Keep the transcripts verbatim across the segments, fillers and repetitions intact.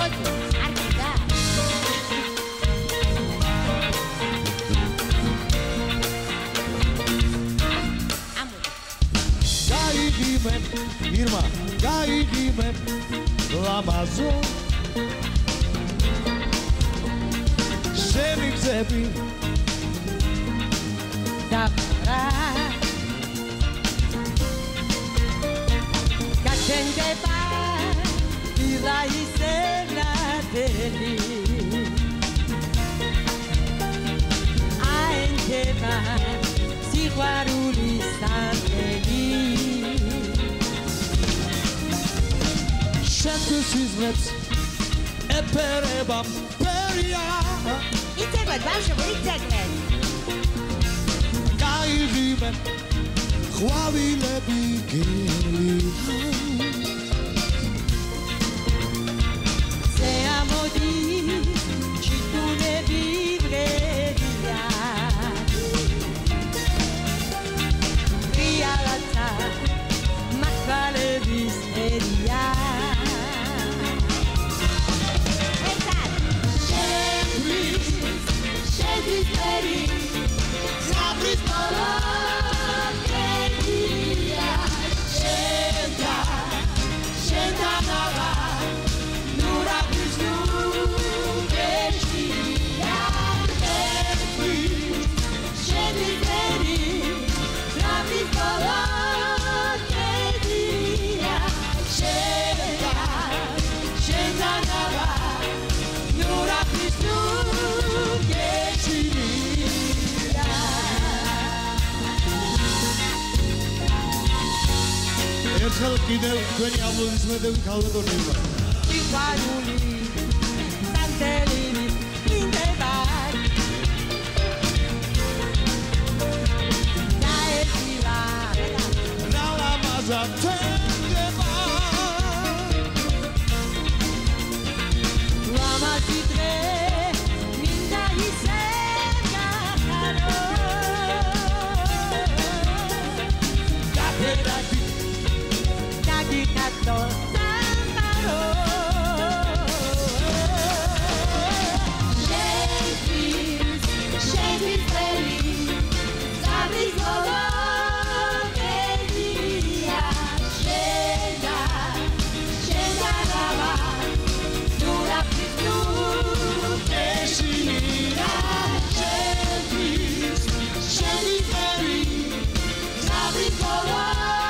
Irma, გაიგიმე ლამაზო შენი გზები დაფრა გაჩენდება დილა ისე ნათელი აენდება სიყვარულის სამელი შენთვის იზღებს ეფერება პერია იცეკვეთ ბავშვებო იცეკვეთ გაიღიმე ხვავილები გელი se ამოდის ჩიტუნები ბრედია რიალაცა მათვალების ერია ერთხელ კიდევ თქვენი აპლოდისმენტები ქალბატონებმა. სიყვარული სანტელი მინდება დაეცილა რა ლამაზა თენდება ლამაზი დღე მინდა ისე გახარო გაფერადი Canto Sambaro Shakespeare's Shakespeare's baby Sabes color que dia chega chega lá dura pitu que chega Shakespeare's Shakespeare's baby Sabes color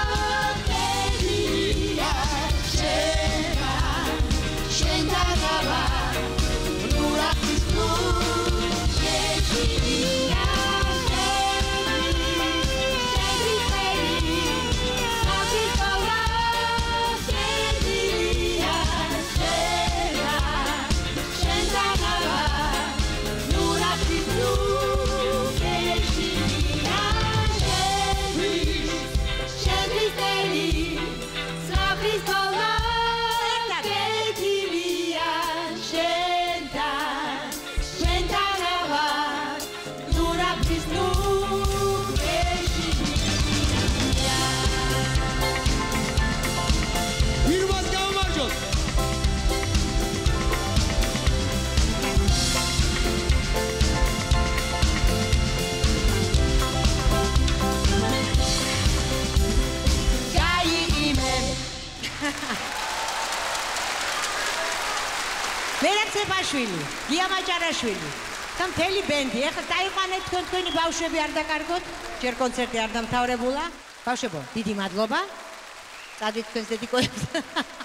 Sepashvili, Gia Majarashvili. Tam მთელი ბენდი. ეხლა დაიყვანეთ თქვენ თქვენი ბავშვები არ დაკარგოთ. ჯერ კონცერტი არ დამთავრებულა. ბავშვებო, დიდი მადლობა. წადით თქვენს დედიკოებს.